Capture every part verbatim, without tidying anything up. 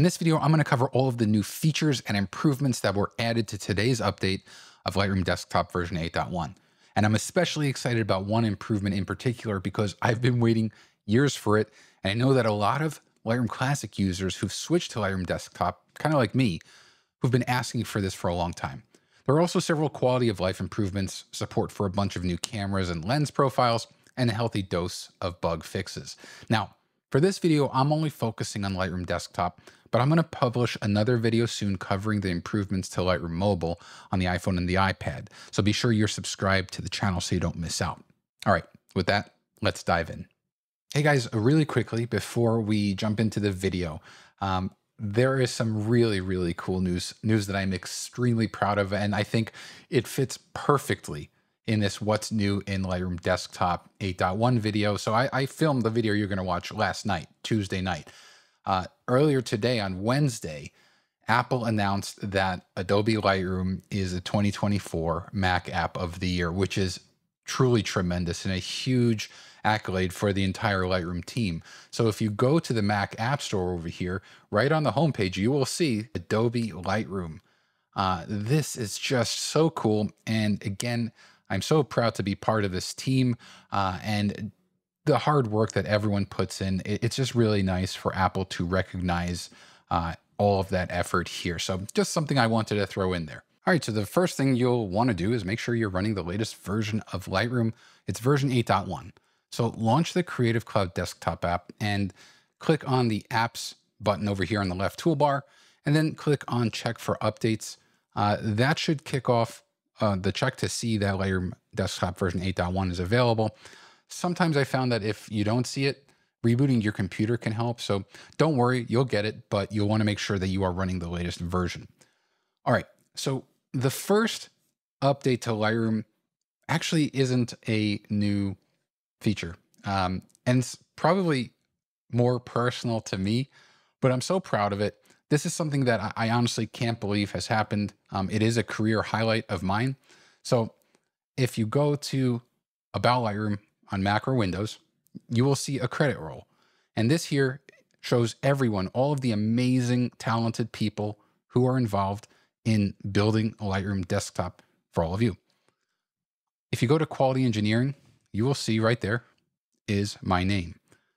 In this video, I'm going to cover all of the new features and improvements that were added to today's update of Lightroom Desktop version eight point one. And I'm especially excited about one improvement in particular because I've been waiting years for it. And I know that a lot of Lightroom Classic users who've switched to Lightroom Desktop, kind of like me, who've been asking for this for a long time. There are also several quality of life improvements, support for a bunch of new cameras and lens profiles, and a healthy dose of bug fixes. Now, for this video, I'm only focusing on Lightroom Desktop, but I'm going to publish another video soon covering the improvements to Lightroom Mobile on the iPhone and the iPad. So be sure you're subscribed to the channel so you don't miss out. All right, with that, let's dive in. Hey guys, really quickly before we jump into the video, um, there is some really, really cool news, news that I'm extremely proud of, and I think it fits perfectly in this What's New in Lightroom Desktop eight point one video. So I, I filmed the video you're going to watch last night, Tuesday night. Uh, earlier today on Wednesday, Apple announced that Adobe Lightroom is a twenty twenty-four Mac App of the Year, which is truly tremendous and a huge accolade for the entire Lightroom team. So if you go to the Mac App Store over here, right on the homepage, you will see Adobe Lightroom. Uh, this is just so cool. And again, I'm so proud to be part of this team uh, and the hard work that everyone puts in. It's just really nice for Apple to recognize uh, all of that effort here. So just something I wanted to throw in there. All right, so the first thing you'll want to do is make sure you're running the latest version of Lightroom. It's version eight point one. So launch the Creative Cloud desktop app and click on the apps button over here on the left toolbar, and then click on check for updates. Uh, that should kick off uh, the check to see that Lightroom Desktop version eight point one is available. Sometimes I found that if you don't see it, rebooting your computer can help. So don't worry, you'll get it, but you'll want to make sure that you are running the latest version. All right, so the first update to Lightroom actually isn't a new feature. Um, and it's probably more personal to me, but I'm so proud of it. This is something that I, I honestly can't believe has happened. Um, it is a career highlight of mine. So if you go to About Lightroom on Mac or Windows, you will see a credit roll. And this here shows everyone, all of the amazing, talented people who are involved in building a Lightroom desktop for all of you. If you go to quality engineering, you will see right there is my name.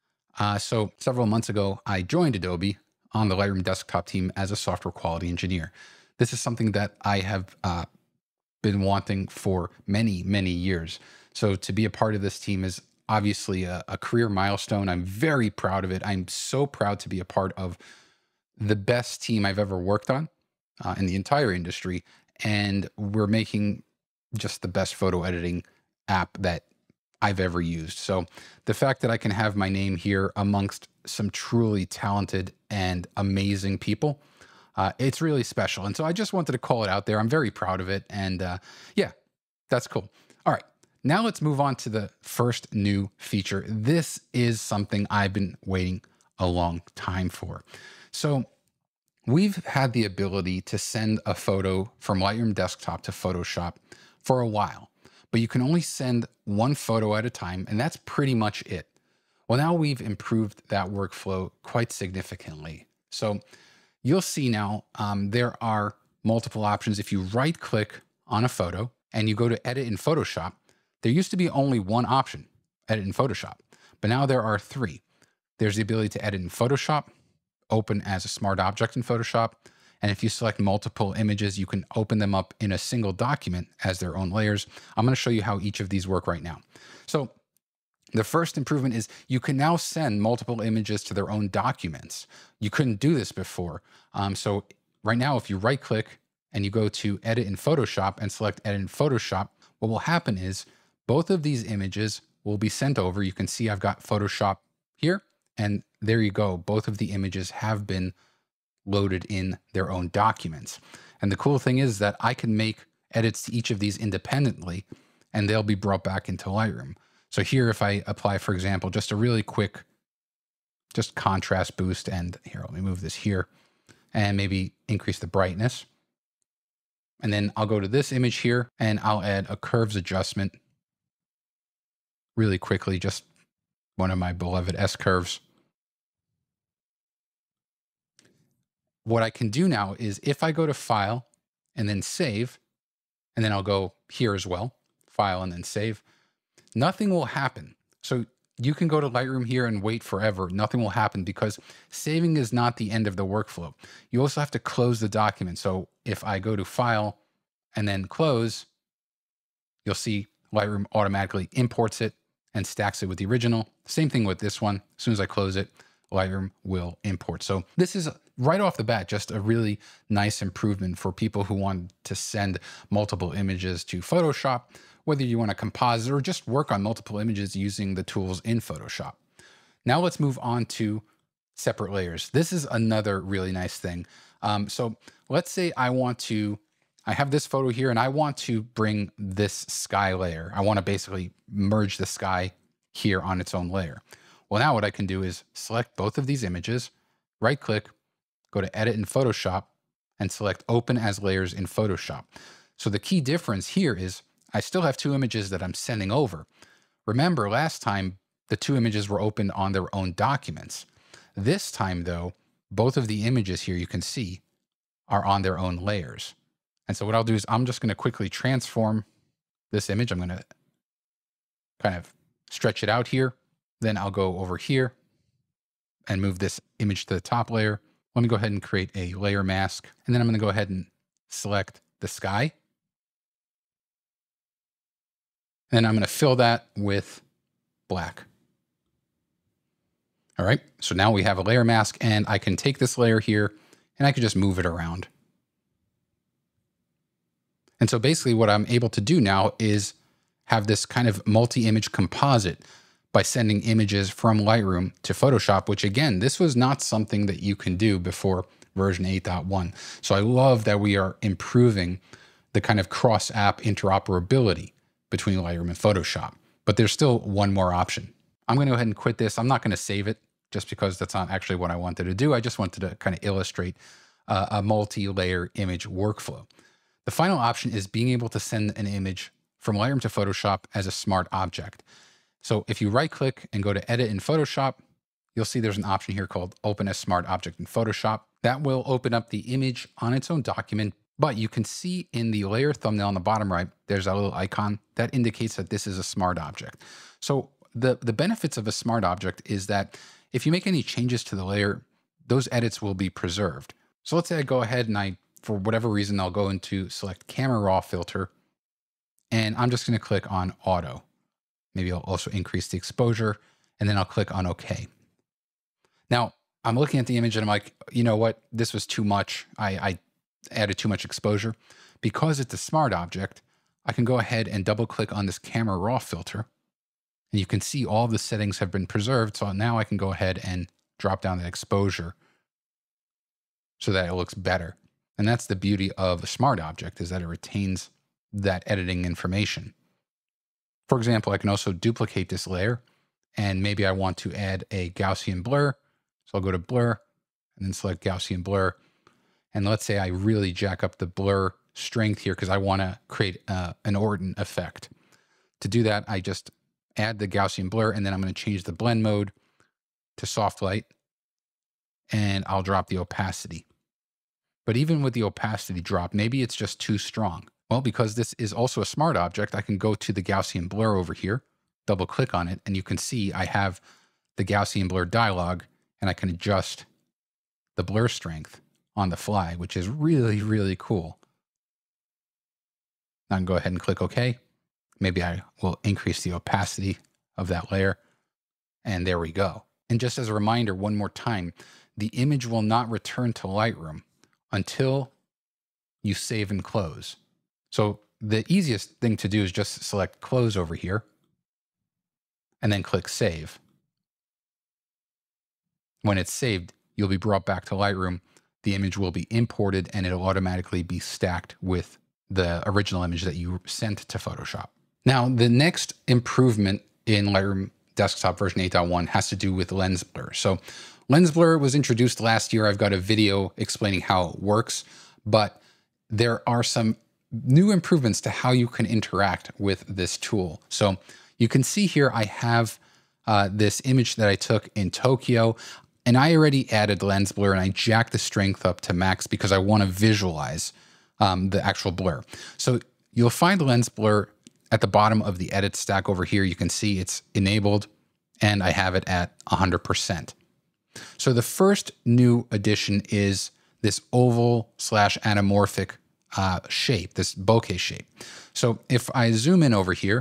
Uh, so several months ago, I joined Adobe on the Lightroom desktop team as a software quality engineer. This is something that I have uh, been wanting for many, many years. So to be a part of this team is obviously a, a career milestone. I'm very proud of it. I'm so proud to be a part of the best team I've ever worked on uh, in the entire industry. And we're making just the best photo editing app that I've ever used. So the fact that I can have my name here amongst some truly talented and amazing people, uh, it's really special. And so I just wanted to call it out there. I'm very proud of it. And uh, yeah, that's cool. All right, now let's move on to the first new feature. This is something I've been waiting a long time for. So we've had the ability to send a photo from Lightroom Desktop to Photoshop for a while, but you can only send one photo at a time, and that's pretty much it. Well, now we've improved that workflow quite significantly. So you'll see now um, there are multiple options. If you right click on a photo and you go to edit in Photoshop, there used to be only one option, edit in Photoshop, but now there are three. There's the ability to edit in Photoshop, open as a smart object in Photoshop, and if you select multiple images, you can open them up in a single document as their own layers. I'm going to show you how each of these work right now. So the first improvement is you can now send multiple images to their own documents. You couldn't do this before. Um, so right now, if you right click and you go to edit in Photoshop and select edit in Photoshop, what will happen is both of these images will be sent over. You can see I've got Photoshop here, and there you go. Both of the images have been loaded in their own documents. And the cool thing is that I can make edits to each of these independently, and they'll be brought back into Lightroom. So here, if I apply, for example, just a really quick, just contrast boost, and here, let me move this here, and maybe increase the brightness. And then I'll go to this image here, and I'll add a curves adjustment really quickly, just one of my beloved S curves. what I can do now is if I go to File and then Save, and then I'll go here as well, File and then Save, nothing will happen. So you can go to Lightroom here and wait forever. Nothing will happen because saving is not the end of the workflow. You also have to close the document. So if I go to File and then Close, you'll see Lightroom automatically imports it and stacks it with the original. Same thing with this one. As soon as I close it, Lightroom will import. So this is right off the bat just a really nice improvement for people who want to send multiple images to Photoshop, whether you want to composite or just work on multiple images using the tools in Photoshop. Now let's move on to separate layers. This is another really nice thing. Um, so let's say I want to, I have this photo here and I want to bring this sky layer. I want to basically merge the sky here on its own layer. Well, now what I can do is select both of these images, right click, go to Edit in Photoshop, and select Open as Layers in Photoshop. So the key difference here is I still have two images that I'm sending over. Remember, last time the two images were opened on their own documents. This time, though, both of the images here you can see are on their own layers. And so what I'll do is I'm just going to quickly transform this image. I'm going to kind of stretch it out here. Then I'll go over here and move this image to the top layer. Let me go ahead and create a layer mask. And then I'm going to go ahead and select the sky. And I'm going to fill that with black. All right, so now we have a layer mask and I can take this layer here and I can just move it around. And so basically what I'm able to do now is have this kind of multi-image composite by sending images from Lightroom to Photoshop, which again, this was not something that you can do before version eight point one. So I love that we are improving the kind of cross-app interoperability between Lightroom and Photoshop, but there's still one more option. I'm going to go ahead and quit this. I'm not going to save it just because that's not actually what I wanted to do. I just wanted to kind of illustrate uh, a multi-layer image workflow. The final option is being able to send an image from Lightroom to Photoshop as a smart object. So if you right click and go to Edit in Photoshop, you'll see there's an option here called Open as Smart Object in Photoshop. That will open up the image on its own document. But you can see in the layer thumbnail on the bottom right, there's a little icon that indicates that this is a smart object. So the, the benefits of a smart object is that if you make any changes to the layer, those edits will be preserved. So let's say I go ahead and I, for whatever reason, I'll go into select Camera Raw filter, and I'm just going to click on Auto. Maybe I'll also increase the exposure, and then I'll click on OK. Now, I'm looking at the image and I'm like, you know what? This was too much. I, I added too much exposure. Because it's a smart object, I can go ahead and double click on this Camera Raw filter, and you can see all the settings have been preserved. So now I can go ahead and drop down the exposure so that it looks better. And that's the beauty of a smart object, is that it retains that editing information. For example, I can also duplicate this layer, and maybe I want to add a Gaussian blur. So I'll go to Blur and then select Gaussian blur. And let's say I really jack up the blur strength here because I want to create uh, an Orton effect. To do that, I just add the Gaussian blur, and then I'm going to change the blend mode to soft light, and I'll drop the opacity. But even with the opacity drop, maybe it's just too strong. Well, because this is also a smart object, I can go to the Gaussian blur over here, double click on it, and you can see I have the Gaussian blur dialog, and I can adjust the blur strength on the fly, which is really, really cool. Now I can go ahead and click OK. Maybe I will increase the opacity of that layer, and there we go. And just as a reminder, one more time, the image will not return to Lightroom until you save and close. So the easiest thing to do is just select Close over here and then click Save. When it's saved, you'll be brought back to Lightroom. The image will be imported and it'll automatically be stacked with the original image that you sent to Photoshop. Now, the next improvement in Lightroom Desktop version eight point one has to do with lens blur. So lens blur was introduced last year. I've got a video explaining how it works, but there are some new improvements to how you can interact with this tool. So you can see here, I have uh, this image that I took in Tokyo, And I already added lens blur and I jacked the strength up to max because I want to visualize um, the actual blur. So you'll find lens blur at the bottom of the edit stack over here. You can see it's enabled and I have it at one hundred percent. So the first new addition is this oval slash anamorphic uh, shape, this bokeh shape. So if I zoom in over here,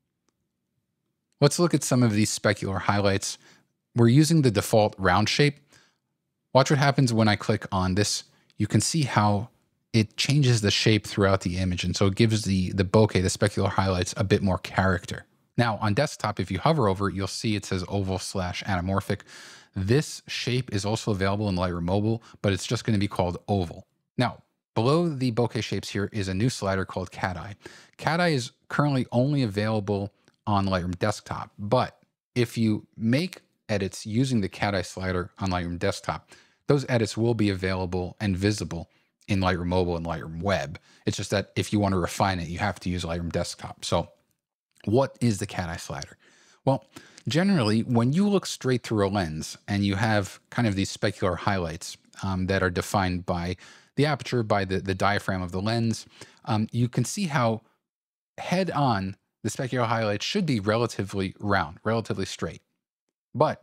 let's look at some of these specular highlights. We're using the default round shape. Watch what happens when I click on this. You can see how it changes the shape throughout the image. And so it gives the, the bokeh, the specular highlights, a bit more character. Now on desktop, if you hover over it, you'll see it says oval slash anamorphic. This shape is also available in Lightroom Mobile, but it's just going to be called oval. Now, below the bokeh shapes here is a new slider called Cat Eye. Cat Eye is currently only available on Lightroom Desktop, but if you make edits using the Cat Eye slider on Lightroom Desktop, those edits will be available and visible in Lightroom Mobile and Lightroom Web. It's just that if you want to refine it, you have to use Lightroom Desktop. So what is the Cat Eye slider? Well, generally, when you look straight through a lens and you have kind of these specular highlights um, that are defined by the aperture, by the, the diaphragm of the lens, um, you can see how head on the specular highlights should be relatively round, relatively straight. But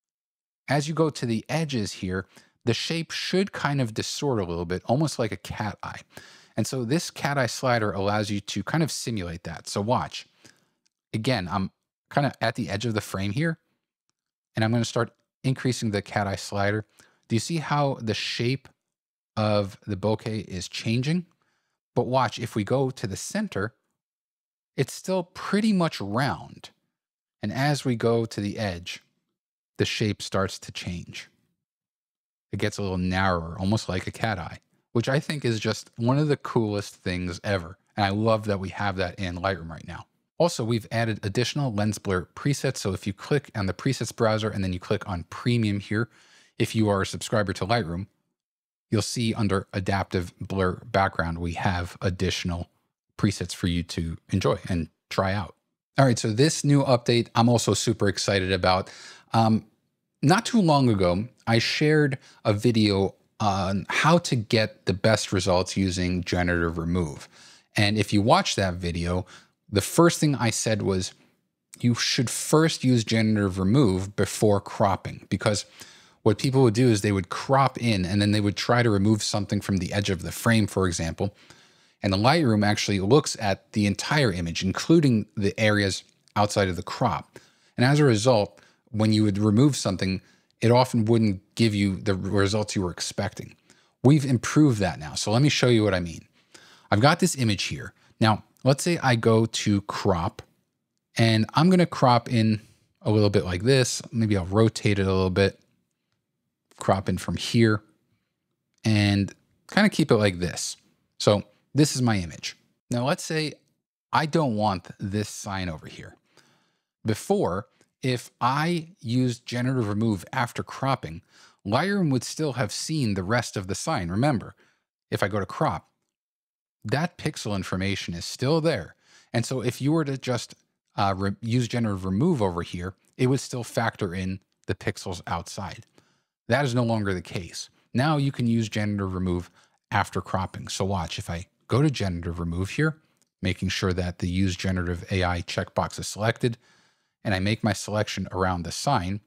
as you go to the edges here, the shape should kind of distort a little bit, almost like a cat eye. And so this cat eye slider allows you to kind of simulate that. So watch. Again, I'm kind of at the edge of the frame here, and I'm going to start increasing the cat eye slider. Do you see how the shape of the bokeh is changing? But watch, if we go to the center, it's still pretty much round. And as we go to the edge, the shape starts to change. It gets a little narrower, almost like a cat eye, which I think is just one of the coolest things ever. And I love that we have that in Lightroom right now. Also, we've added additional lens blur presets. So if you click on the presets browser and then you click on premium here, if you are a subscriber to Lightroom, you'll see under adaptive blur background, we have additional presets for you to enjoy and try out. All right, so this new update, I'm also super excited about. Um, not too long ago, I shared a video on how to get the best results using Generative Remove. And if you watch that video, the first thing I said was you should first use Generative Remove before cropping, because what people would do is they would crop in and then they would try to remove something from the edge of the frame, for example. And the Lightroom actually looks at the entire image, including the areas outside of the crop. And as a result, when you would remove something, it often wouldn't give you the results you were expecting. We've improved that now. So let me show you what I mean. I've got this image here. Now, let's say I go to crop, and I'm going to crop in a little bit like this. Maybe I'll rotate it a little bit, crop in from here, and kind of keep it like this. So this is my image. Now, let's say I don't want this sign over here. Before, if I used Generative Remove after cropping, Lightroom would still have seen the rest of the sign. Remember, if I go to crop, that pixel information is still there. And so if you were to just uh, re use Generative Remove over here, it would still factor in the pixels outside. That is no longer the case. Now you can use Generative Remove after cropping. So watch, if I go to Generative Remove here, making sure that the Use Generative A I checkbox is selected, and I make my selection around the sign,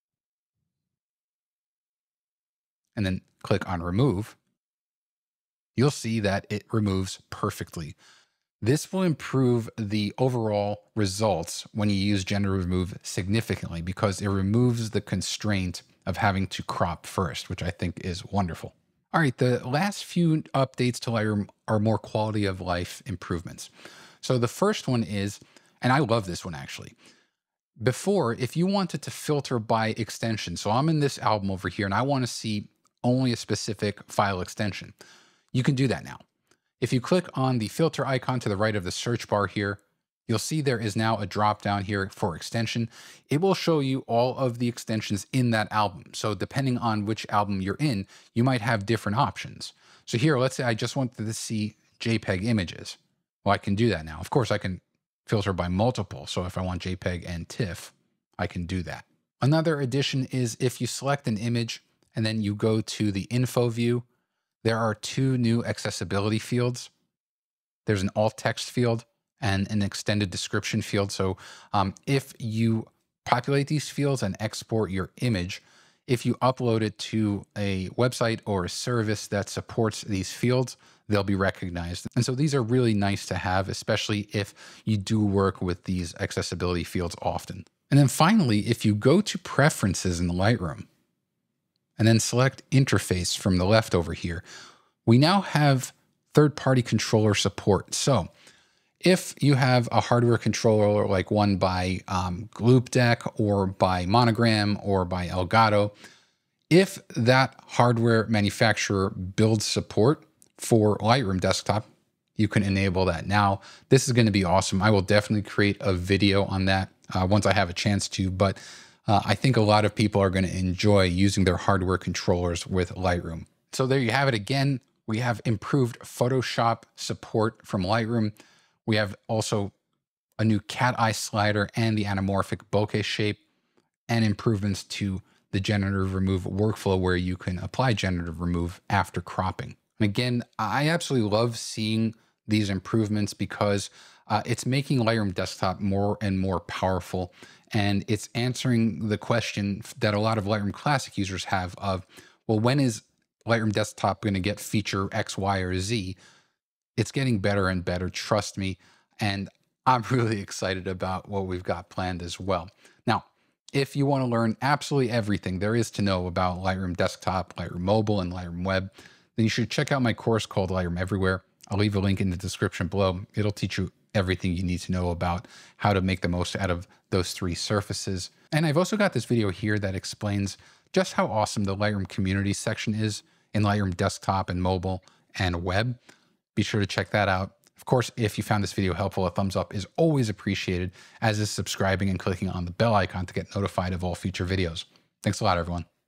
and then click on Remove, you'll see that it removes perfectly. This will improve the overall results when you use Generative Remove significantly because it removes the constraint of having to crop first, which I think is wonderful. All right, the last few updates to Lightroom are more quality of life improvements. So the first one is, and I love this one actually, before, if you wanted to filter by extension, so I'm in this album over here and I want to see only a specific file extension, you can do that now. If you click on the filter icon to the right of the search bar here, you'll see there is now a drop down here for extension. It will show you all of the extensions in that album. So depending on which album you're in, you might have different options. So here, let's say I just wanted to see JPEG images. Well, I can do that now. Of course, I can filter by multiple. So if I want JPEG and TIFF, I can do that. Another addition is if you select an image and then you go to the info view, there are two new accessibility fields. There's an alt text field and an extended description field. So um, if you populate these fields and export your image, if you upload it to a website or a service that supports these fields, they'll be recognized. And so these are really nice to have, especially if you do work with these accessibility fields often. And then finally, if you go to Preferences in Lightroom and then select Interface from the left over here, we now have third-party controller support. So if you have a hardware controller like one by um, Gloopdeck or by Monogram or by Elgato, if that hardware manufacturer builds support for Lightroom Desktop, you can enable that. Now, this is going to be awesome. I will definitely create a video on that uh, once I have a chance to, but uh, I think a lot of people are going to enjoy using their hardware controllers with Lightroom. So there you have it again. We have improved Photoshop support from Lightroom. We have also a new cat eye slider and the anamorphic bokeh shape, and improvements to the generative remove workflow where you can apply generative remove after cropping. And again, I absolutely love seeing these improvements because uh, it's making Lightroom Desktop more and more powerful. And it's answering the question that a lot of Lightroom Classic users have of, well, when is Lightroom Desktop going to get feature X, Y, or Z? It's getting better and better, trust me. And I'm really excited about what we've got planned as well. Now, if you want to learn absolutely everything there is to know about Lightroom Desktop, Lightroom Mobile, and Lightroom Web, then you should check out my course called Lightroom Everywhere. I'll leave a link in the description below. It'll teach you everything you need to know about how to make the most out of those three surfaces. And I've also got this video here that explains just how awesome the Lightroom community section is in Lightroom Desktop and Mobile and Web. Be sure to check that out. Of course, if you found this video helpful, a thumbs up is always appreciated, as is subscribing and clicking on the bell icon to get notified of all future videos. Thanks a lot, everyone.